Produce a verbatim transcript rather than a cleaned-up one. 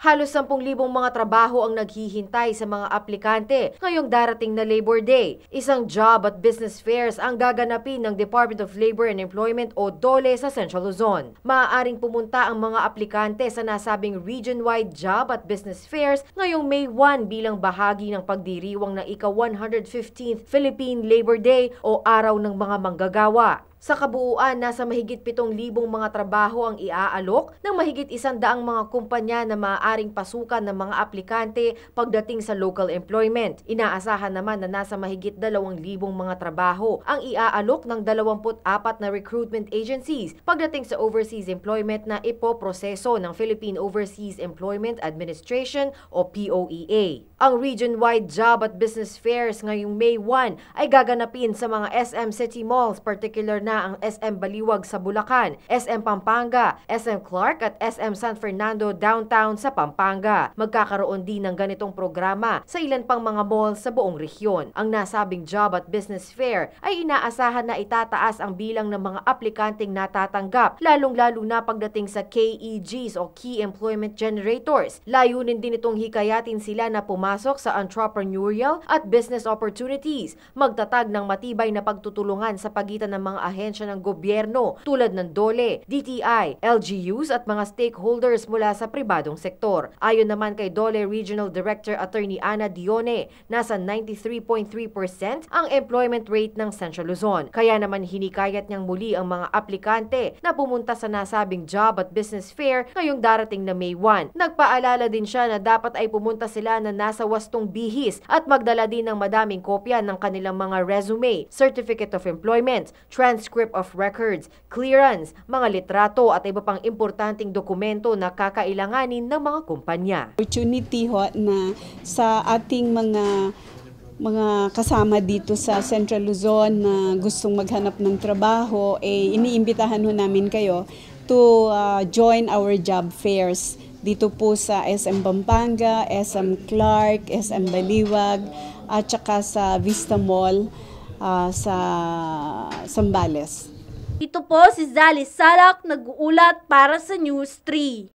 Halos sampung libong mga trabaho ang naghihintay sa mga aplikante ngayong darating na Labor Day. Isang job at business fairs ang gaganapin ng Department of Labor and Employment o DOLE sa Central Luzon. Maaaring pumunta ang mga aplikante sa nasabing region-wide job at business fairs ngayong May first bilang bahagi ng pagdiriwang ng ika one hundred fifteenth Philippine Labor Day o Araw ng Mga Manggagawa. Sa kabuuan, nasa mahigit pitong libong mga trabaho ang iaalok ng mahigit isandaang mga kumpanya na maaaring pasukan ng mga aplikante pagdating sa local employment. Inaasahan naman na nasa mahigit dalawang libong mga trabaho ang iaalok ng dalawampu't apat na recruitment agencies pagdating sa overseas employment na ipoproseso ng Philippine Overseas Employment Administration o P O E A. Ang region-wide job at business fairs ngayong May first ay gaganapin sa mga S M City Malls, particular na ang S M Baliwag sa Bulacan, S M Pampanga, S M Clark at S M San Fernando Downtown sa Pampanga. Magkakaroon din ng ganitong programa sa ilan pang mga mall sa buong rehiyon. Ang nasabing job at business fair ay inaasahan na itataas ang bilang ng mga aplikanteng natatanggap, lalong-lalo na pagdating sa K E Gs o Key Employment Generators. Layunin din itong hikayatin sila na pumasok sa entrepreneurial at business opportunities, magtatag ng matibay na pagtutulungan sa pagitan ng mga ahensya ng gobyerno tulad ng DOLE, D T I, L G Us at mga stakeholders mula sa pribadong sektor. Ayon naman kay DOLE Regional Director Attorney Ana Dione, nasa ninety-three point three percent ang employment rate ng Central Luzon. Kaya naman hinikayat niyang muli ang mga aplikante na pumunta sa nasabing job at business fair ngayong darating na May first. Nagpaalala din siya na dapat ay pumunta sila na nasa wastong bihis at magdala din ng madaming kopya ng kanilang mga resume, certificate of employment, transcript of records, clearance, mga litrato at iba pang importanteng dokumento na kakailanganin ng mga kumpanya. Opportunity ho na sa ating mga mga kasama dito sa Central Luzon na gustong maghanap ng trabaho, eh, iniimbitahan ho namin kayo to uh, join our job fairs dito po sa S M Pampanga, S M Clark, S M Baliwag at saka sa Vista Mall uh, sa Zambales. Ito po si Zali Salak, nag-uulat para sa News three.